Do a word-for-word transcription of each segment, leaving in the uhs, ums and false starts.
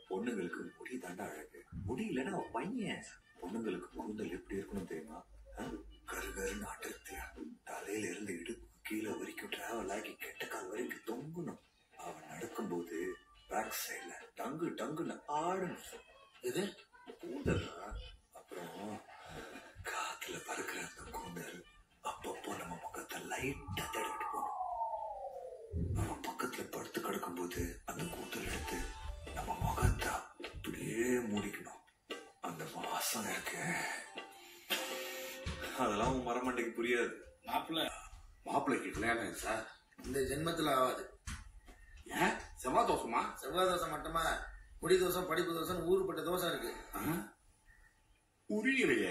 பொண்ணுங்களுக்கு முடி தாண்டா அழகு. முடி இல்லைன்னா அவன் பையன். பொண்ணுங்களுக்கு கூந்தல் எப்படி இருக்கணும் தெரியுமா? கருகருன்னு அடர்த்தியா தலையில இருந்து இடுப்பு கீழே வரைக்கும் டிராவல் ஆகி கெட்ட கால் வரைக்கும் தொங்கணும். அவன் நடக்கும்போது பேக் சைட்ல டங்கு டங்குன்னு ஆடணும். இது கூந்தலா? அப்புறம் காத்துல பறக்கிற அந்த கூந்தல் அப்பப்போ நம்ம முகத்தை லைட்டா தடவிட்டு போகணும். அவன் பக்கத்துல படுத்து கிடக்கும்போது அந்த கூந்தல் எடுத்து நம்ம முகத்தை அப்படியே மூடிக்கணும். அந்த வாசனை இருக்கு, அதெல்லாம் உன் மரமண்டைக்கு புரியாது. மாப்பிள்ள மாப்பிள்ளைக்கு கல்யாணம் சார் இந்த ஜென்மத்துல ஆகாது. ஏன்? செவ்வாய் தோசமா? செவ்வாய் தோசை மட்டுமா, முடி தோசை, படிப்பு தோசை, ஊருப்பட்ட தோசை இருக்கு. உரியலையே.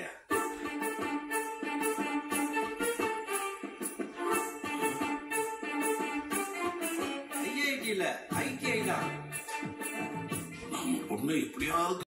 ஐஐடி இல்ல, ஐடிஐ தான். பொண்ணு எப்படியாவது